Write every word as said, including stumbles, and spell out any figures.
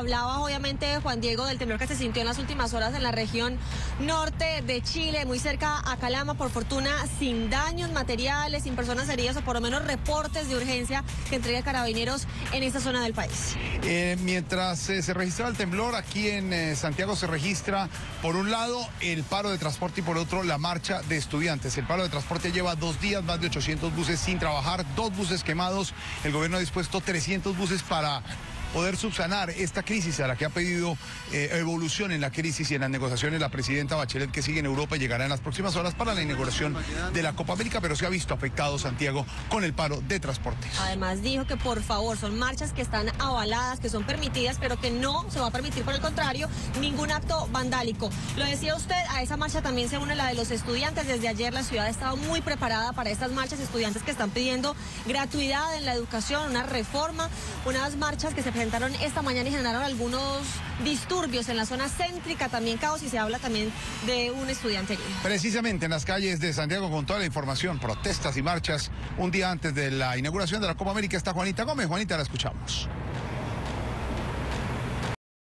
Hablaba obviamente Juan Diego del temblor que se sintió en las últimas horas en la región norte de Chile, muy cerca a Calama, por fortuna sin daños materiales, sin personas heridas o por lo menos reportes de urgencia que entrega Carabineros en esta zona del país. Eh, mientras eh, se registraba el temblor, aquí en eh, Santiago se registra por un lado el paro de transporte y por otro la marcha de estudiantes. El paro de transporte lleva dos días, más de ochocientos buses sin trabajar, dos buses quemados. El gobierno ha dispuesto trescientos buses para poder subsanar esta crisis a la que ha pedido eh, evolución en la crisis y en las negociaciones la presidenta Bachelet, que sigue en Europa y llegará en las próximas horas para la inauguración de la Copa América, pero se ha visto afectado Santiago con el paro de transportes. Además dijo que por favor son marchas que están avaladas, que son permitidas, pero que no se va a permitir, por el contrario, ningún acto vandálico. Lo decía usted, a esa marcha también se une la de los estudiantes. Desde ayer la ciudad ha estado muy preparada para estas marchas, estudiantes que están pidiendo gratuidad en la educación, una reforma, unas marchas que se presentaron esta mañana y generaron algunos disturbios en la zona céntrica, también caos, y se habla también de un estudiante herido. Precisamente en las calles de Santiago, con toda la información, protestas y marchas, un día antes de la inauguración de la Copa América está Juanita Gómez. Juanita, la escuchamos.